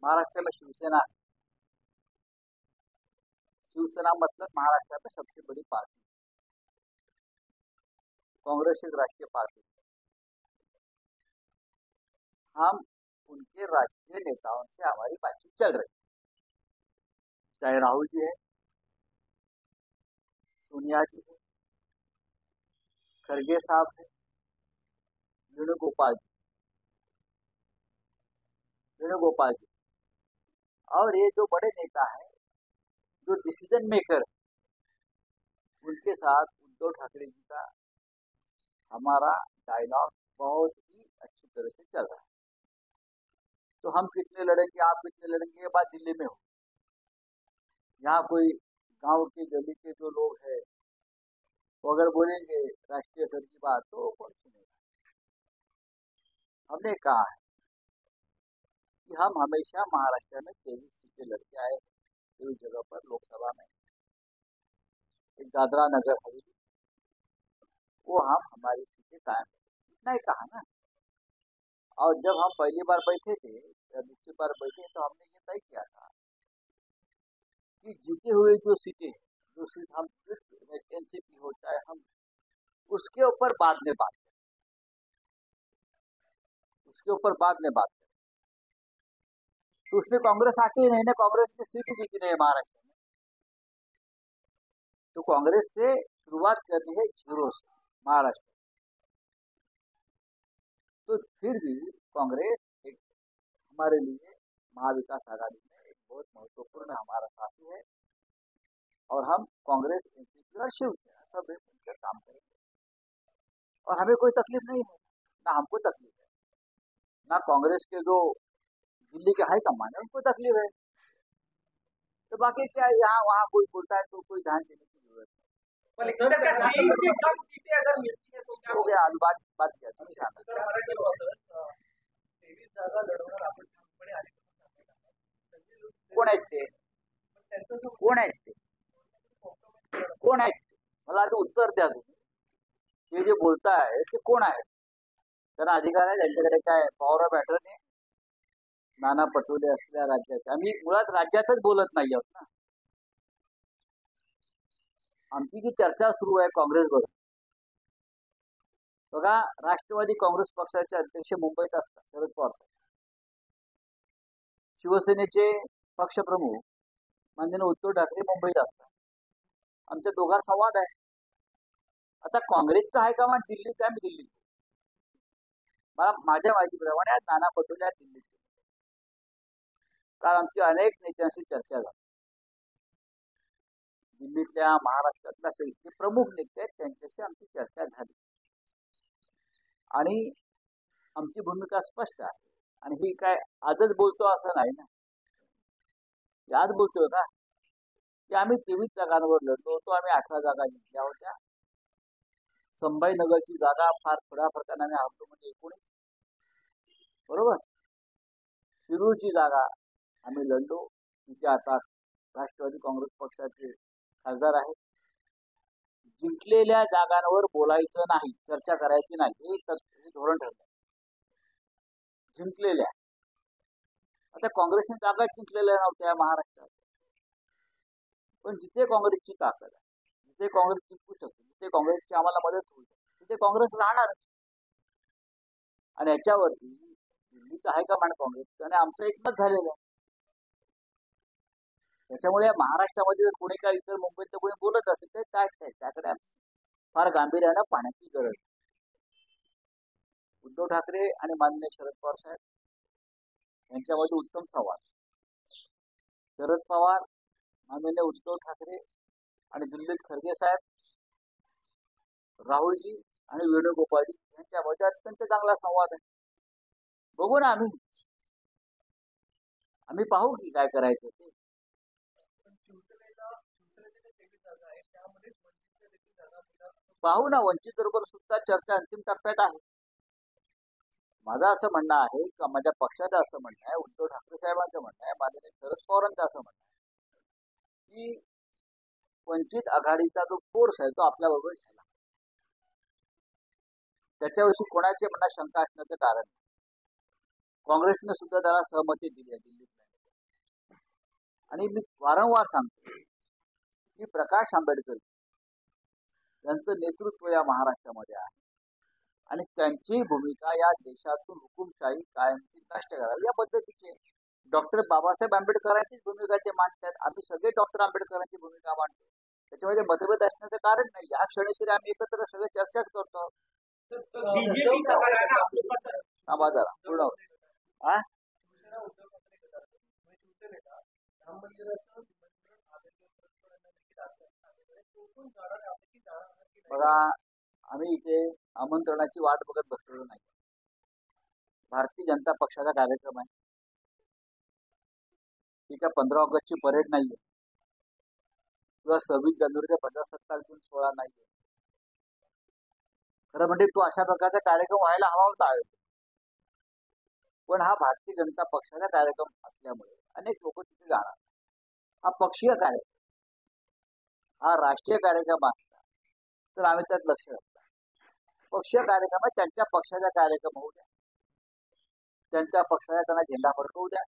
महाराष्ट्र में शिवसेना है। शिवसेना मतलब महाराष्ट्र में सबसे बड़ी पार्टी, कांग्रेस एक राष्ट्रीय पार्टी। हम उनके राष्ट्रीय नेताओं से हमारी बातचीत चल रही, चाहे राहुल जी है, सोनिया जी है, खड़गे साहब है, वेणुगोपाल जी और ये जो बड़े नेता है, जो डिसीजन मेकर, उनके साथ उद्धव ठाकरे जी का हमारा डायलॉग बहुत ही अच्छी तरह से चल रहा है। तो हम कितने लड़ेंगे, आप कितने लड़ेंगे, ये बात दिल्ली में हो। यहाँ कोई गांव के गली के जो लोग हैं वो अगर बोलेंगे राष्ट्रीय स्तर की बात तो कौन सुनेगा। हमने कहा है कि हम हमेशा महाराष्ट्र में 23 सीटें लड़के आए, 23 जगह पर लोकसभा में, एक दादरा नगर हवेली, वो हम हमारी सीटें कायम करेंगे, इतना ही कहा ना। और जब हम पहली बार बैठे थे या दूसरी बार बैठे तो हमने ये तय किया था कि जीते हुए जो सीटें, जो सीट हम एनसीपी हो चाहे हम, उसके ऊपर बाद में बात करें, उसके ऊपर बाद में बात करें। तो उसमें कांग्रेस आती ही नहीं ना, कांग्रेस की सीट जीती नहीं है महाराष्ट्र में। तो कांग्रेस से शुरुआत करनी है जीरो से महाराष्ट्र। तो फिर भी कांग्रेस एक हमारे लिए महाविकास आघाड़ी में एक बहुत महत्वपूर्ण हमारा साथी है और हम कांग्रेस, एनसीपी और शिवसेना सब मिलकर काम करेंगे और हमें कोई तकलीफ नहीं है, ना हमको तकलीफ है, ना कांग्रेस के जो दिल्ली के हाईकमान है उनको तकलीफ है। तो बाकी क्या यहाँ वहाँ कोई बोलता है तो कोई ध्यान देने की जरूरत नहीं। हो गया, अभी बात किया कोण आहेत ते, कोण आहेत ते, कोण आहेत मला आता उत्तर द्या तुम्ही। ते जे बोलताय ते कोण आहे, त्यांना अधिकार आहे, त्यांच्याकडे काय पॉवर ऑफ अटर्नी आहे। नाना पटोले असलेल्या राज्यात आम्ही मुळात राज्यातच बोलत नाही आहोत ना। आमची जी चर्चा सुरू आहे काँग्रेस बरोबर, बघा राष्ट्रवादी काँग्रेस पक्षाचे अध्यक्ष मुंबईत असतात शरद पवार साहेब, शिवसेनेचे पक्षप्रमुख माननीय उद्धव ठाकरे मुंबईत असतात, आमच्या दोघांत संवाद आहे। आता काँग्रेसचा हायकमांड दिल्लीत आहे, मी दिल्लीत, मला माझ्या माहितीप्रमाणे नाना पटोले आहेत दिल्लीत, कारण आमची अनेक नेत्यांशी चर्चा झाली। दिल्लीतल्या महाराष्ट्रातल्या जे प्रमुख नेते आहेत त्यांच्याशी आमची चर्चा झाली आणि आमची भूमिका स्पष्ट आहे। आणि ही काय आजच बोलतो असं नाही ना, आज बोलतोय का की आम्ही 23 जागांवर लढलो होतो, आम्ही 18 जागा जिंकल्या होत्या। संभाजीनगरची जागा फार थोड्या फरकाने आम्ही हरलो, म्हणजे 19, बरोबर। शिरूरची जागा आम्ही लढलो, तिथे आता राष्ट्रवादी काँग्रेस पक्षाचे खासदार आहेत। जिंकलेल्या जागांवर बोलायचं नाही, चर्चा करायची नाही, हे धोरण ठरलं। जिंकलेल्या, आता काँग्रेसने जागा जिंकलेल्या नव्हत्या महाराष्ट्रात, पण जिथे काँग्रेसची ताकद आहे, जिथे काँग्रेस जिंकू शकते, जिथे काँग्रेसची आम्हाला मदत होईल तिथे काँग्रेस राहणार। आणि याच्यावरती दिल्लीचं हायकमांड काँग्रेस आणि आमचं एकमत झालेलं आहे। त्याच्यामुळे महाराष्ट्रामध्ये जर कोणी काय इतर मुंबईतलं कोणी बोलत असेल तर त्याकडे फार गांभीर्यानं पाहण्याची गरज आहे। उद्धव ठाकरे आणि माननीय शरद पवार साहेब यांच्यामध्ये उत्तम संवाद, शरद पवार, माननीय उद्धव ठाकरे आणि दिल्लीत खरगे साहेब, राहुलजी आणि वेणुगोपालजी यांच्यामध्ये अत्यंत चांगला संवाद आहे। बघू ना, आम्ही पाहू की काय करायचं ते। पाहू ना, वंचित बरोबर सुद्धा चर्चा अंतिम टप्प्यात आहे। माझं असं म्हणणं आहे किंवा माझ्या पक्षाचं असं म्हणणं आहे, उद्धव ठाकरे साहेबांचं म्हणणं आहे, माननीय शरद पवारांचं असं म्हणणं आहे की वंचित आघाडीचा जो फोर्स आहे तो आपल्या बरोबर झाला, त्याच्याविषयी कोणाचे मनात शंका असण्याचं कारण नाही। काँग्रेसने सुद्धा त्याला सहमती दिली आहे दिल्लीत। आणि मी वारंवार सांगतो की प्रकाश आंबेडकर यांचं नेतृत्व या महाराष्ट्रामध्ये आहे आणि त्यांची भूमिका या देशातून हुकुमशाही कायमची नष्ट करावी या पद्धतीचे डॉक्टर बाबासाहेब आंबेडकरांचीच भूमिका ते मांडतात. आम्ही सगळे डॉक्टर आंबेडकरांची भूमिका मांडतो, त्याच्यामध्ये मतभेद असण्याचं कारण नाही. या क्षणी तरी आम्ही एकत्र सगळे चर्चाच करतो. पूर्ण बघा, आम्ही इथे आमंत्रणाची वाट बघत बसलेलो नाही. भारतीय जनता पक्षाचा कार्यक्रम आहे. ती काय 15 ऑगस्टची परेड नाहीये किंवा 26 जानेवारीचा प्रजासत्ताक दिन सोहळा नाहीये. खरं म्हणजे तो अशा प्रकारचा कार्यक्रम व्हायला हवा होता, पण हा भारतीय जनता पक्षाचा कार्यक्रम असल्यामुळे अनेक लोक तिथे जाणार. हा पक्षीय कार्यक्रम, हा राष्ट्रीय कार्यक्रम असता तर आम्ही त्यात लक्ष घालतो. पक्षीय कार्यक्रम आहे, त्यांच्या पक्षाचा कार्यक्रम होऊ द्या, त्यांच्या पक्षाचा त्यांना झेंडा फडकवू द्या,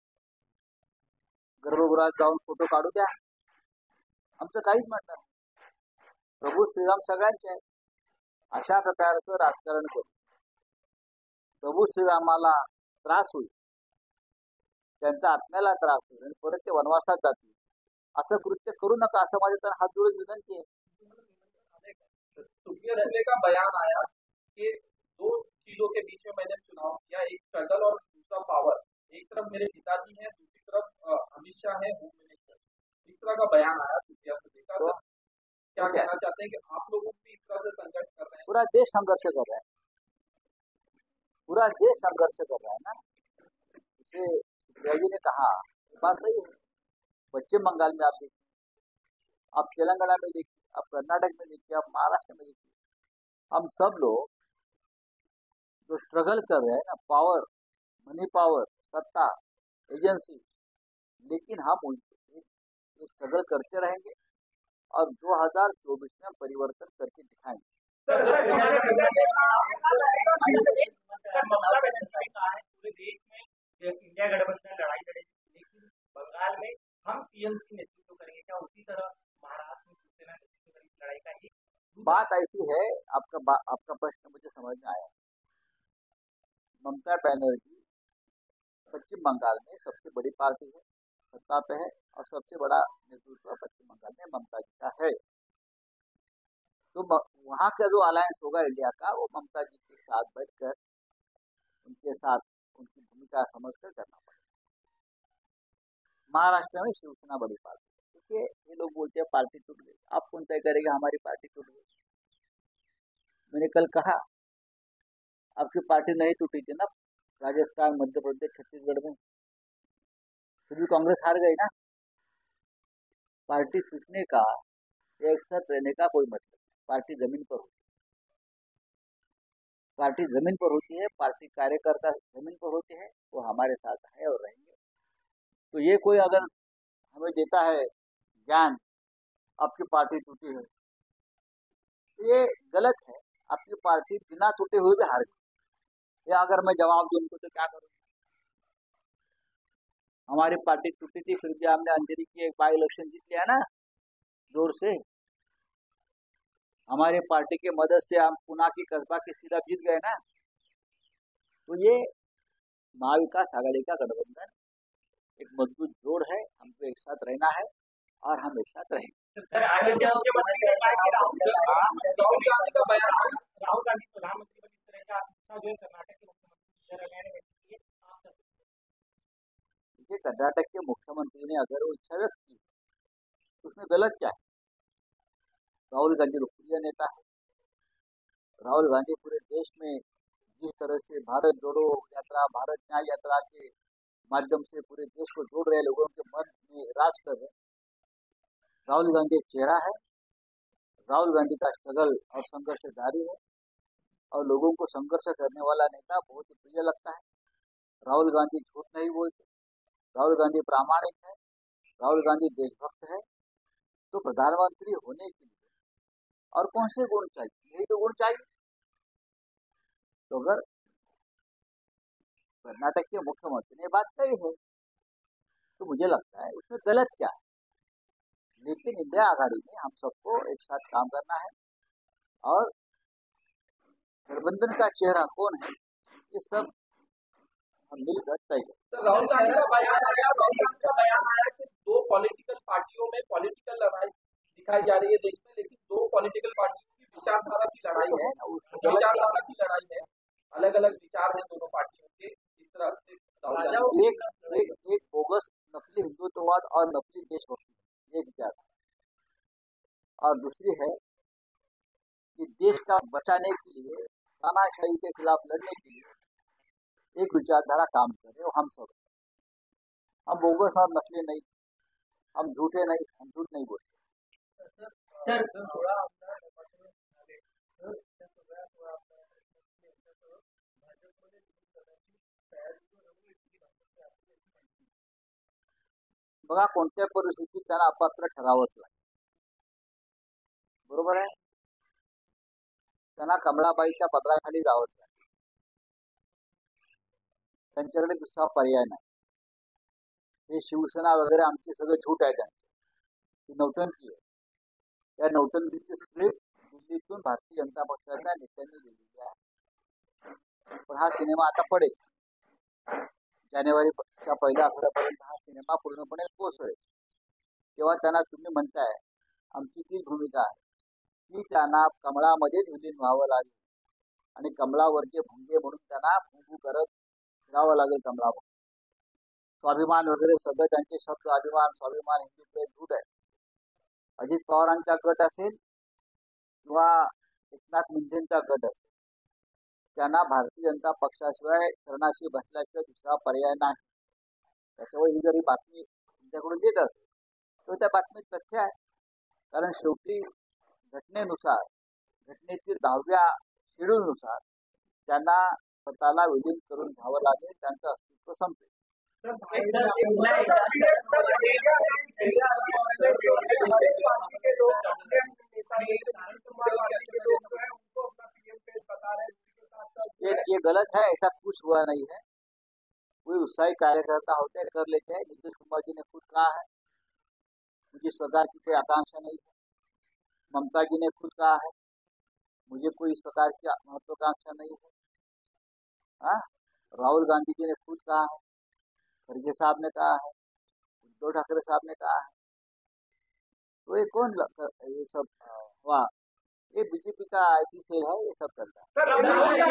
गर्भगृहात जाऊन फोटो काढू द्या, आमचं काहीच म्हणणं नाही. प्रभू श्रीराम सगळ्यांचे आहे. अशा प्रकारचं राजकारण करू प्रभू श्रीरामाला त्रास होईल, त्यांच्या आत्म्याला त्रास होईल आणि परत ते वनवासात जातील, असं कृत्य करू नका, असं माझे तर हात जोडून विनंती आहे. सुप्रिया सुले का बयान आया कि 2 चीजों के बीच में मैंने चुनाव किया, एक स्ट्रगल और दूसरा पावर. एक तरफ मेरे पिताजी हैं, दूसरी तरफ अमित शाह है, होम मिनिस्टर. इस तरह का बयान आया सुप्रिया सुले का. तो क्या कहना चाहते हैं कि आप लोग भी इस तरह से संघर्ष कर रहे हैं? पूरा देश संघर्ष कर रहा है, पूरा देश संघर्ष कर रहा है ना. इसे सुप्रिया जी ने कहा, बात सही है. पश्चिम बंगाल में आप देखिए, आप तेलंगाना में देखिए, आप कर्नाटक में देखिए, आप महाराष्ट्र में देखिए, हम सब लोग जो स्ट्रगल कर रहे हैं ना, पावर, मनी पावर, सत्ता, एजेंसी, लेकिन हम उनसे स्ट्रगल करते रहेंगे और 2024 में परिवर्तन करके दिखाएंगे. पूरे देश में इंडिया गठबंधन लड़ाई लड़ेगी, लेकिन बंगाल में हम टीएमसी नेतृत्व करेंगे, क्या उसी तरह महाराष्ट्र में शिवसेना नेतृत्व करेगी लड़ाई का? ही बात ऐसी है. आपका प्रश्न मुझे समझ में आया. ममता बनर्जी पश्चिम बंगाल में सबसे बड़ी पार्टी है, सत्ता पे है, और सबसे बड़ा नेतृत्व पश्चिम बंगाल में ममता जी का है. तो वहाँ का जो अलायंस होगा इंडिया का, वो ममता जी के साथ बैठकर उनके साथ उनकी भूमिका समझकर करना पड़ेगा. महाराष्ट्र में शिवसेना बड़ी पार्टी है. देखिए, ये लोग बोलते हैं पार्टी टूट गई. आप कौन तय करेगा हमारी पार्टी टूट गई? मैंने कल कहा, आपकी पार्टी नहीं टूटी थी ना राजस्थान, मध्य प्रदेश, छत्तीसगढ़ में, फिर भी कांग्रेस हार गई ना. पार्टी टूटने का, एक साथ रहने का कोई मतलब नहीं. पार्टी जमीन पर होती है, पार्टी जमीन पर होती है, पार्टी कार्यकर्ता जमीन पर होते हैं, वो हमारे साथ है और रहेंगे. तो ये कोई अगर हमें देता है ज्ञान आपकी पार्टी टूटी है, तो ये गलत है. आपकी पार्टी बिना टूटे हुए भी हार गई. या अगर मैं जवाब दूं उनको तो क्या करूँ? हमारी पार्टी टूटी थी, फिर भी हमने अंधेरी की एक बाई इलेक्शन जीत लिया ना जोर से. हमारी पार्टी के मदद से हम पुणे की कस्बा की सीधा जीत गए ना. तो ये महाविकास आघाड़ी का गठबंधन एक मजबूत जोड़ है. हमको एक साथ रहना है और हम एक साथ रहेंगे. राहुल गांधी प्रधानमंत्री बने, इस तरह का अच्छा जो है कर्नाटक के मुख्यमंत्री. देखिए, कर्नाटक के मुख्यमंत्री ने अगर वो इच्छा व्यक्त की तो उसमें गलत क्या है? राहुल गांधी लोकप्रिय नेता है. राहुल गांधी पूरे देश में जिस तरह से भारत जोड़ो यात्रा, भारत न्याय यात्रा के माध्यम से पूरे देश को जोड़ रहे, लोगों के मन में राज कर रहे, राहुल गांधी एक चेहरा है. राहुल गांधी का स्ट्रगल और संघर्ष जारी है और लोगों को संघर्ष करने वाला नेता बहुत ही प्रिय लगता है. राहुल गांधी झूठ नहीं बोलते, राहुल गांधी प्रामाणिक है, राहुल गांधी देशभक्त है. तो प्रधानमंत्री होने के लिए और कौन से गुण चाहिए? यही तो गुण चाहिए. तो अगर कर्नाटक के मुख्यमंत्री ने बात कही है तो मुझे लगता है उसमें गलत क्या है। लेकिन इंडिया आघाड़ी में हम सबको एक साथ काम करना है और गठबंधन का चेहरा कौन है ये सब हम मिलकर तय करें। तो राहुल गांधी का बयान आया कि दो पॉलिटिकल पार्टियों में पॉलिटिकल लड़ाई दिखाई जा रही है देश में, लेकिन दो पॉलिटिकल पार्टियों की विचारधारा की लड़ाई है, विचारधारा की लड़ाई है, अलग अलग विचार है दोनों पार्टियों के। इस तरह से एक बोगस नकली हिंदुत्ववाद और नकली देशभक्ति एक विचार, और दूसरी है कि देश का बचाने के लिए तानाशाही के खिलाफ लड़ने के लिए एक विचारधारा काम करे, और हम सब हम बोगस और नकली नहीं, हम झूठे नहीं, हम झूठ नहीं बोलते। बघा कोणत्या परिस्थितीत त्यांना अपात्र ठरावंच लागेल, बरोबर आहे। त्यांना कमळाबाईच्या पदराखाली जावंच लागेल, त्यांच्याकडे दुसरा पर्याय नाही। हे शिवसेना वगैरे आमचे सगळं झूट आहे, त्यांची नौटंकी आहे। त्या नौटंकीची स्क्रिप्ट दिल्लीतून भारतीय जनता पक्षाच्या नेत्यांनी लिहिलेली आहे। पण हा सिनेमा आता पडेल, जानेवारीच्या पहिल्या आठवड्यापर्यंत हा सिनेमा पूर्णपणे पोहोचेल। तेव्हा त्यांना तुम्ही म्हणताय आमची ती भूमिका आहे की त्यांना कमळामध्येच विलीन व्हावं लागेल आणि कमळावरचे भुंगे म्हणून त्यांना भुंगू करत फिरावं लागेल कमळावर। स्वाभिमान वगैरे सगळं त्यांचे शब्द अभिमान स्वाभिमान हिंदुत्व झूट आहे। अजित पवारांचा गट असेल किंवा एकनाथ मुंडेंचा गट असेल, त्यांना भारतीय जनता पक्षाशिवाय शरणाशी बसल्याशिवाय दुसरा पर्याय नाही। त्याच्यावर ही जरी बातमी तुमच्याकडून येत असेल तर त्या बातमीत तथ्य आहे, कारण शेवटी घटनेनुसार घटनेतील 10व्या शेड्यूलनुसार त्यांना स्वतःला विलीन करून घ्यावं लागेल, त्यांचं अस्तित्व संपेल। ये गलत है, ऐसा कुछ हुआ नहीं है। कोई उत्साही कार्यकर्ता होते हैं कर लेते हैं। नीतीश कुमार जी ने खुद कहा है मुझे इस प्रकार की कोई आकांक्षा नहीं है। ममता जी ने खुद कहा है मुझे कोई इस प्रकार की महत्वाकांक्षा नहीं है। हाँ, राहुल गांधी जी ने खुद कहा है, खड़गे साहब ने कहा है, उद्धव ठाकरे साहब ने कहा है। तो ये कौन ये सब हुआ, ये बीजेपी का आईटी सेल है, ये सब करता है।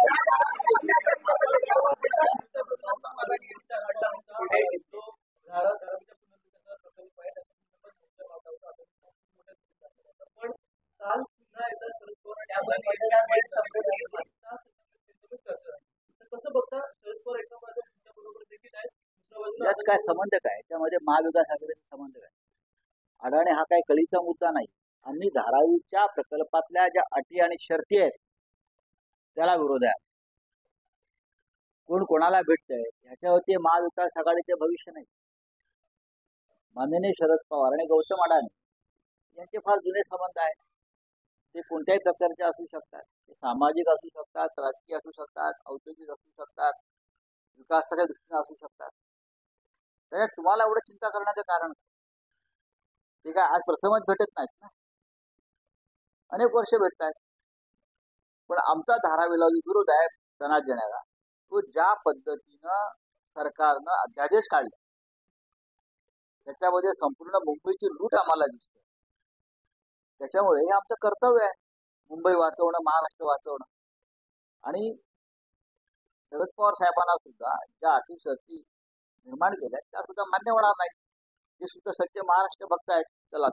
यात काय संबंध काय, त्यामध्ये महाविकास आघाडीचा संबंध काय? अडाणी हा काही कळीचा मुद्दा नाही। आम्ही धारावीच्या प्रकल्पातल्या ज्या अटी आणि शर्ती आहेत त्याला विरोध आहे। कोण कोणाला भेटतंय ह्याच्यावरती महाविकास आघाडीचे भविष्य नाही। माननीय शरद पवार आणि गौतम अडाणी यांचे फार जुने संबंध आहेत। ते कोणत्याही प्रकारचे असू शकतात, ते सामाजिक असू शकतात, राजकीय असू शकतात, औद्योगिक असू शकतात, विकासाच्या दृष्टीने असू शकतात। त्याच्यात तुम्हाला एवढं चिंता करण्याचं कारण ते काय आज प्रथमच भेटत नाहीत ना, अनेक वर्ष भेटत आहेत। पण आमचा धारावीला विरोध आहे त्यांना देण्याला, तो ज्या पद्धतीनं सरकारनं अध्यादेश काढले त्याच्यामध्ये संपूर्ण मुंबईची लूट आम्हाला दिसते। त्याच्यामुळे हे आमचं कर्तव्य आहे, मुंबई वाचवणं, महाराष्ट्र वाचवणं। आणि शरद पवार साहेबांना सुद्धा ज्या अटी शर्ती निर्माण केल्या त्या सुद्धा मान्य होणार नाही। ते सुद्धा सच्चे महाराष्ट्र भक्त आहेत। चला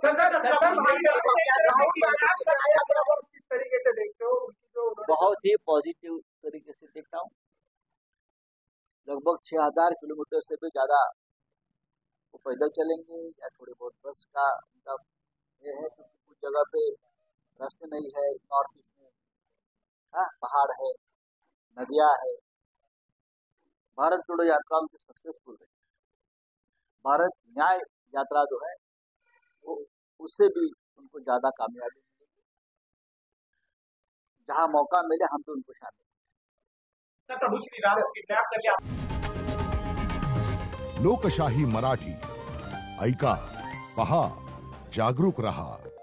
बहुत ही पॉजिटिव तरीके से देखता हूँ। लगभग 6000 किलोमीटर से भी ज्यादा वो पैदल चलेंगे या थोड़ी बहुत बस का उनका ये है, क्योंकि कुछ जगह पे रास्ते नहीं है, नॉर्थ ईस्ट में हाँ पहाड़ है, नदियाँ है। भारत जोड़ो यात्रा उनकी सक्सेसफुल है। भारत न्याय यात्रा जो है वो उससे भी उनको ज्यादा कामयाबी मिलेगी। जहाँ मौका मिले हम तो उनको शामिल। लोकशाही मराठी ऐका, पहा, जागरूक रहा.